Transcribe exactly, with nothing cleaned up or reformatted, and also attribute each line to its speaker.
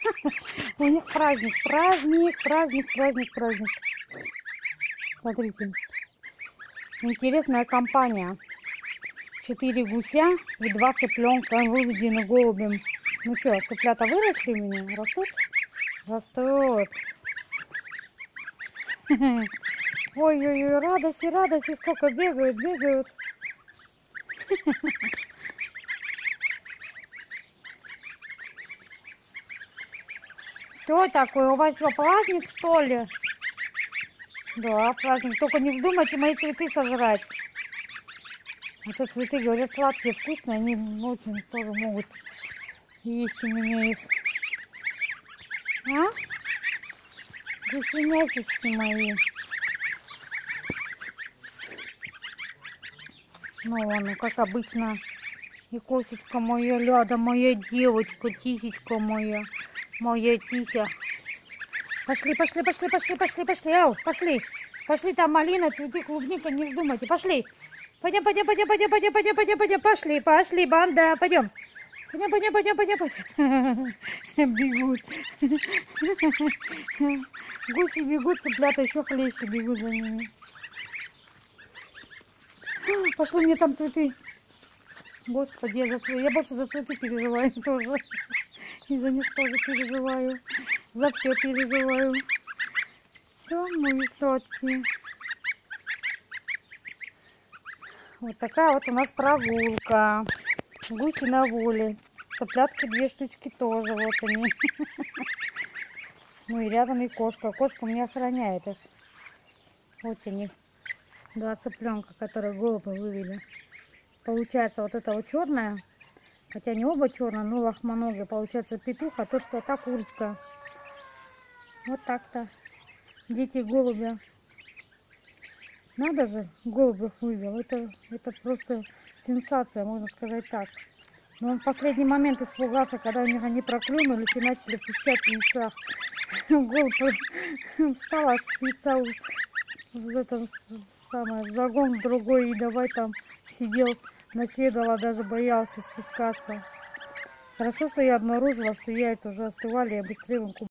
Speaker 1: У них праздник, праздник, праздник, праздник, праздник. Смотрите. Интересная компания. Четыре гуся и два цыпленка выведены голубем. Ну что, цыплята выросли у меня? Растут? Растут. Ой-ой-ой, радости, радости, сколько бегают, бегают. Что такое? У вас что, праздник, что ли? Да, праздник. Только не вздумайте мои цветы сожрать. А то цветы, говорят, сладкие, вкусные. Они очень тоже могут есть у меня их. А? Гусенясечки мои. Ну, ну, как обычно. И косечка моя, Ляда, моя девочка, тисечка моя. Моя Тися. Пошли, пошли, пошли, пошли, пошли, пошли. Ау, пошли. Пошли, там малина, цветы, клубника, не вздумайте. Пошли. Пойдем, пойдем, пойдем, пойдем, пойдем, пойдем, пойдем, пойдем. Пошли, пошли, банда, пойдем. Пойдем, пойдем, пойдем, пойдем, пойдем. Бегут. Гуси бегут, цыплята еще хлеще бегут за ними. Пошли, мне там цветы. Господи, я, за цветы. Я больше за цветы переживаю тоже. И за них тоже переживаю. За все переживаю. Все, мои сотки. Вот такая вот у нас прогулка. Гуси на воле. Цыплятки две штучки тоже. Вот они. Ну и рядом и кошка. Кошка у меня охраняет их. Вот они. Два цыпленка, которые голубы вывели. Получается вот это вот черная. Хотя не оба черные, но лохмоногие. Получается петух, а тот кто-то курочка. Вот так-то. Дети голубя. Надо же, голубев вывел. Это, это просто сенсация, можно сказать так. Но он в последний момент испугался, когда у них они проклюнулись и начали пищать в яйцах. Голубь встала с яйца в этом самое, в загон другой и давай там сидел. Наседала, даже боялся спускаться. Хорошо, что я обнаружила, что яйца уже остывали, я быстрее